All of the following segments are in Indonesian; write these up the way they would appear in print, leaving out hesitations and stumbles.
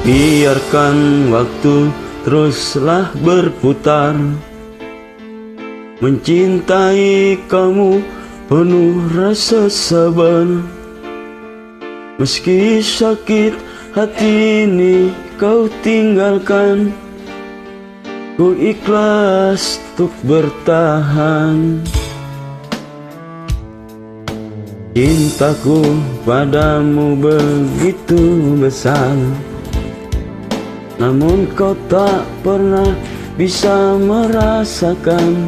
Biarkan waktu teruslah berputar, mencintai kamu penuh rasa sabar. Meski sakit hati ini kau tinggalkan, ku ikhlas untuk bertahan. Cintaku padamu begitu besar, namun kau tak pernah bisa merasakan.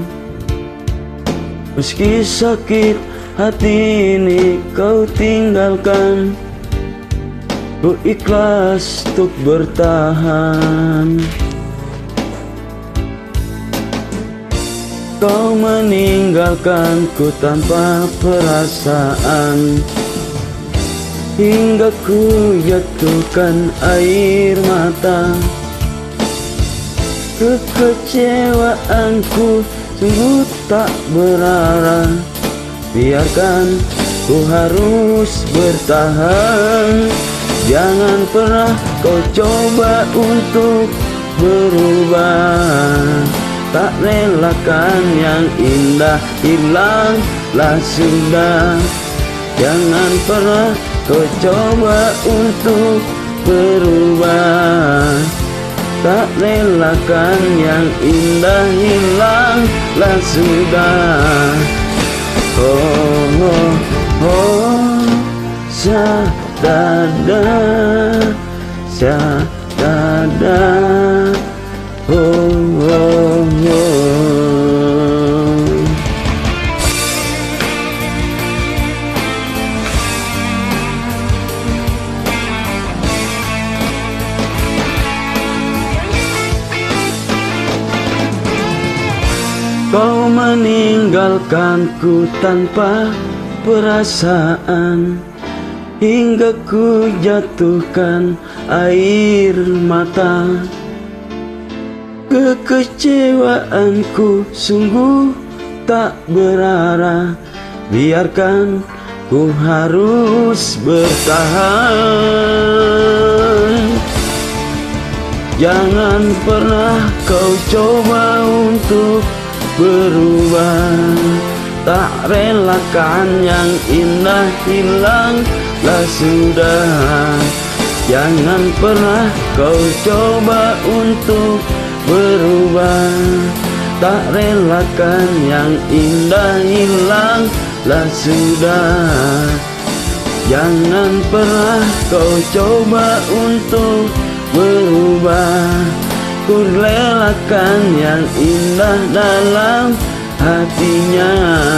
Meski sakit hati ini kau tinggalkan, ku ikhlas untuk bertahan. Kau meninggalkanku tanpa perasaan, hingga ku jatuhkan air mata. Kekecewaanku sungguh tak berarah, biarkan ku harus bertahan. Jangan pernah kau coba untuk berubah, tak relakan yang indah hilanglah sudah. Jangan pernah kau coba untuk berubah, tak relakan yang indah hilanglah sudah. Oh, oh, oh, sadada, sadada. Oh, oh, oh. Kau meninggalkanku tanpa perasaan, hingga ku jatuhkan air mata. Kekecewaanku sungguh tak berarah, biarkan ku harus bertahan. Jangan pernah kau coba untuk berubah, tak relakan yang indah hilanglah sudah. Jangan pernah kau coba untuk berubah, tak relakan yang indah hilanglah sudah. Jangan pernah kau coba untuk berubah, ku relakan yang indah dalam hatinya.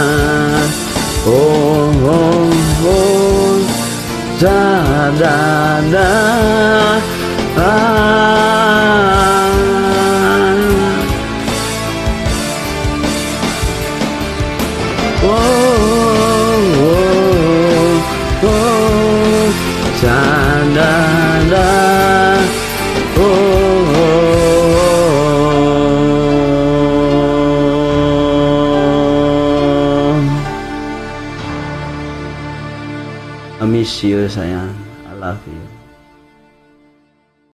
Oh, oh, oh, sadada, sadada, oh, I miss you sayang, I love you.